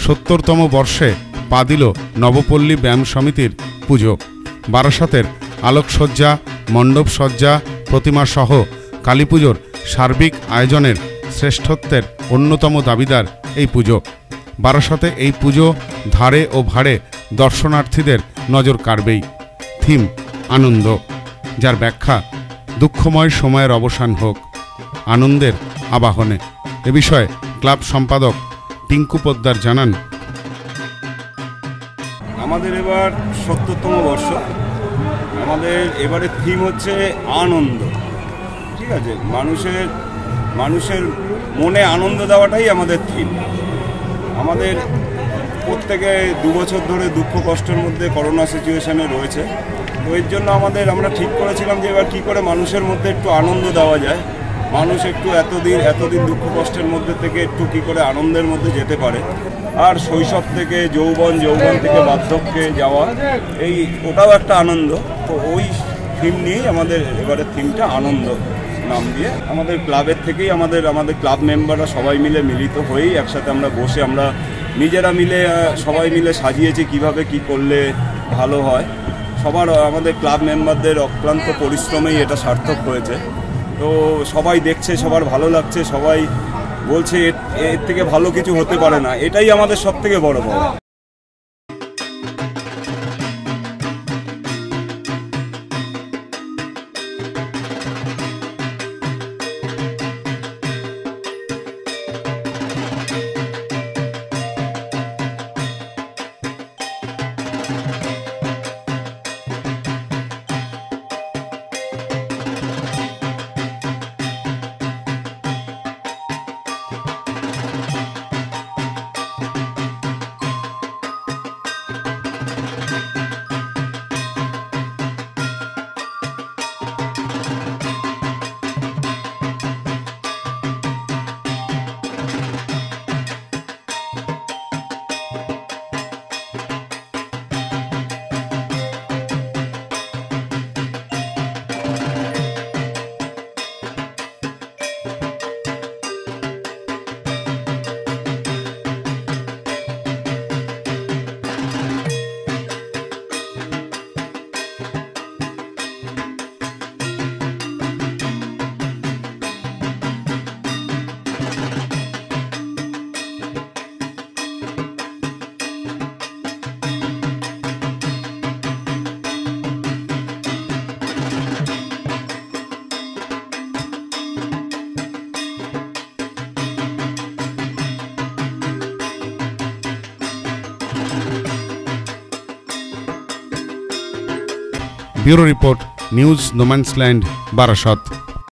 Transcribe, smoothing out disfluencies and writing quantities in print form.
70তম বর্ষে পা দিল নবপল্লী ব্যায়াম সমিতির পুজো। বারাসাতের আলোকসজ্জা, মণ্ডপসজ্জা, প্রতিমাসহ কালীপুজোর সার্বিক আয়োজনের শ্রেষ্ঠত্বের অন্যতম দাবিদার এই পুজো। বারাসাতে এই পুজো ধারে ও ভাড়ে দর্শনার্থীদের নজর কাড়বেই। থিম আনন্দ, যার ব্যাখ্যা দুঃখময় সময়ের অবসান হোক, আনন্দের আবাহনে। এ বিষয়ে ক্লাব সম্পাদক টিঙ্কু পোদ্দার জানান, আমাদের এবার 70তম বর্ষ। আমাদের এবারে থিম হচ্ছে আনন্দ। ঠিক আছে, মানুষের মনে আনন্দ দেওয়াটাই আমাদের থিম। আমাদের প্রত্যেকে 2 বছর ধরে দুঃখ কষ্টের মধ্যে করোনা সিচুয়েশনে রয়েছে। তো এর জন্য আমরা ঠিক করেছিলাম যে এবার কী করে মানুষের মধ্যে একটু আনন্দ দেওয়া যায়, মানুষ একটু এতদিন দুঃখ কষ্টের মধ্যে থেকে একটু কী করে আনন্দের মধ্যে যেতে পারে। আর শৈশব থেকে যৌবন থেকে বার্ধক্যে যাওয়া, ওটাও একটা আনন্দ। তো ওই থিম নিয়েই আমাদের এবারের থিমটা আনন্দ নাম দিয়ে আমাদের ক্লাবের থেকেই আমাদের ক্লাব মেম্বাররা সবাই মিলে মিলিত হয়েই একসাথে আমরা বসে নিজেরা মিলে সবাই মিলে সাজিয়েছি কিভাবে কি করলে ভালো হয়। আমাদের ক্লাব মেম্বারদের অক্লান্ত পরিশ্রমেই এটা সার্থক হয়েছে। তো সবাই দেখছে, সবার ভালো লাগছে, সবাই বলছে এর থেকে ভালো কিছু হতে পারে না। এটাই আমাদের সব থেকে বড় পাওয়া। Bureau report, news no man's land, Barasat.